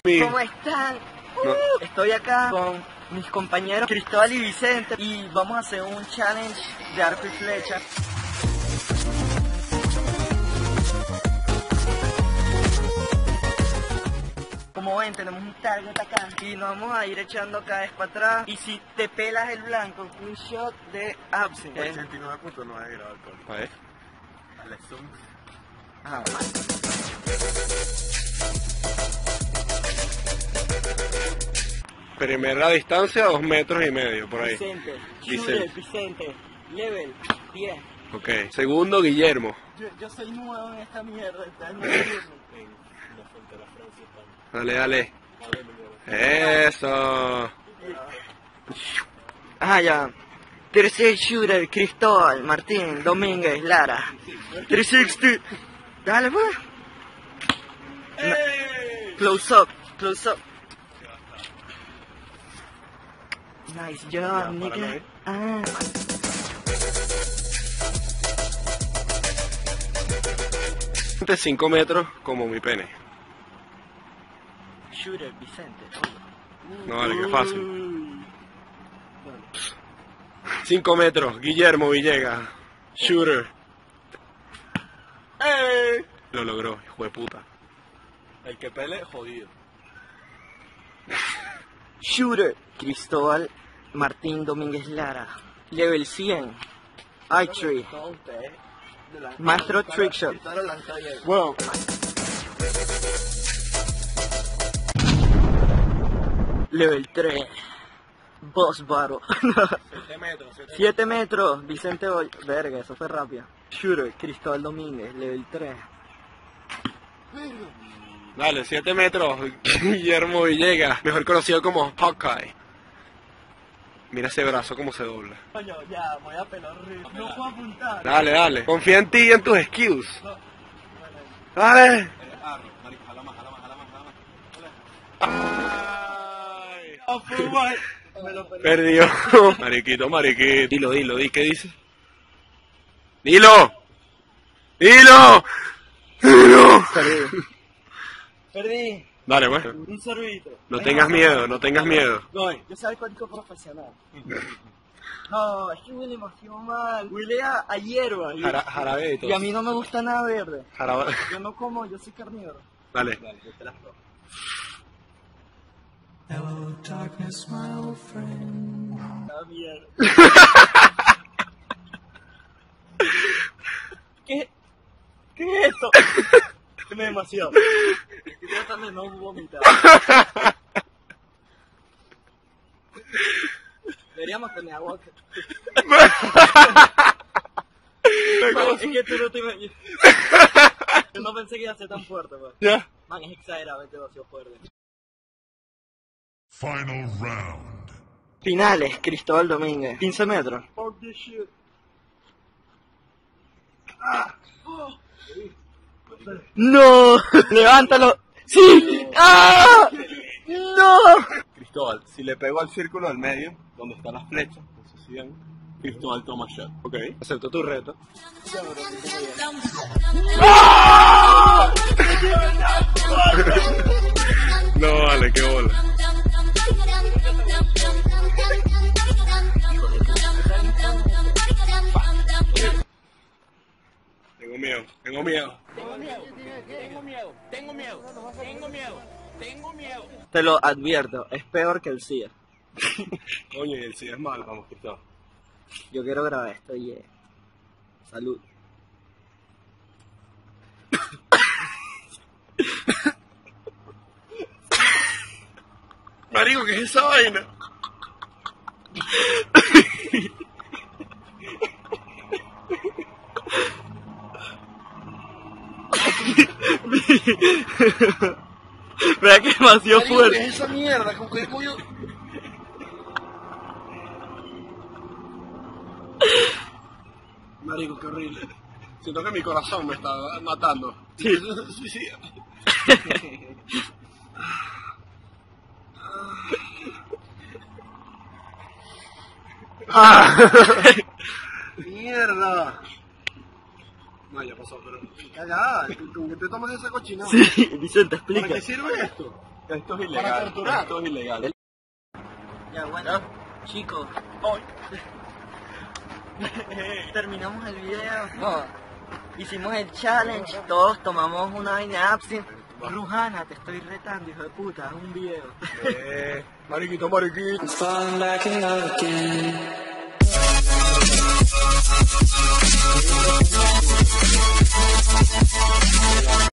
¿Cómo están? No. Estoy acá con mis compañeros Cristóbal y Vicente y vamos a hacer un challenge de arco y flecha. Como ven, tenemos un target acá y nos vamos a ir echando cada vez para atrás. Y si te pelas el blanco, un shot de absinthe. 89.9 grados de alcohol. A ver. Ah, Primera distancia, 2,5 metros, por ahí. Vicente, Vicente. Vicente, level 10. Ok. Segundo, Guillermo. Yo soy nuevo en esta mierda, está nuevo. Dale, dale. Eso. Ah, ya. Tercer shooter, Cristóbal, Martín, Domínguez, Lara. 360. Dale, pues. Close up, close up. Nice job, nigga. Ah. De 5 metros como mi pene. Shooter, Vicente. No, vale, qué fácil. 5 metros, Guillermo Villegas. Shooter. Lo logró, hijo de puta. El que pele, jodido. Shooter, Cristóbal, Martín, Domínguez, Lara. Level 100. Archery. Maestro Trickshot. Wow. Level 3. Boss Battle. 7 metros. 7 metros. Vicente Boy. Verga, eso fue rápido. Shooter, Cristóbal Domínguez. Level 3. Dale, 7 metros, Guillermo Villegas, mejor conocido como Hawkeye. Mira ese brazo como se dobla. Coño, ya, voy a pelar rico. No puedo apuntar. Dale, dale. Confía en ti y en tus skills. Dale. Ay. Perdió. Mariquito, mariquito. Dilo, ¿qué dices? Dilo. Dilo. Perdí. Dale, pues. Un sorbito. No tengas miedo, no tengas miedo. Yo soy código profesional. No, es que huele demasiado mal. Huele a hierba. Jarabe y todo. Y a mí no me gusta nada verde. Jarabe. Yo no como, yo soy carnívoro. Dale. Yo te las probo. Hello, darkness, my old friend. Ah, mierda. ¿Qué es esto? Es demasiado. Yo también no vomitar. Deberíamos tener agua. Man, es que tú no te imaginas. Yo no pensé que iba a ser tan fuerte, man. ¿Ya? Man, es exageradamente demasiado fuerte. Final round. Finales, Cristóbal Domínguez. 15 metros. ¡No! ¡Levántalo! ¡Sí! ¡Ah! ¡No! Cristóbal, si le pego al círculo del medio, donde están las flechas, no sé si ven, Cristóbal toma shot. Ok, acepto tu reto. No, vale, qué bola. Tengo miedo. Te lo advierto, es peor que el CIA. Coño, y el sí es malo, vamos, Cristóbal. Yo quiero grabar esto, Salud. Marico, ¿qué es esa vaina? Vea que demasiado Marico, fuerte. ¿qué es esa mierda? ¿Con qué coño? Marico, qué horrible. Siento que mi corazón me está matando. Sí. Suicida. Mierda. No, ya pasó, pero cagada. ¿Con qué te tomas esa cochinada? Sí, Vicente, ¿Para explica. qué sirve esto? Esto es ilegal. Para torturar. Esto es ilegal. Ya, bueno, chicos, Hoy. terminamos el video. No, hicimos el challenge, todos tomamos una vaina de absinthe. Rujana, te estoy retando, hijo de puta, haz un video. Mariquito, mariquito. I'm falling back in love again.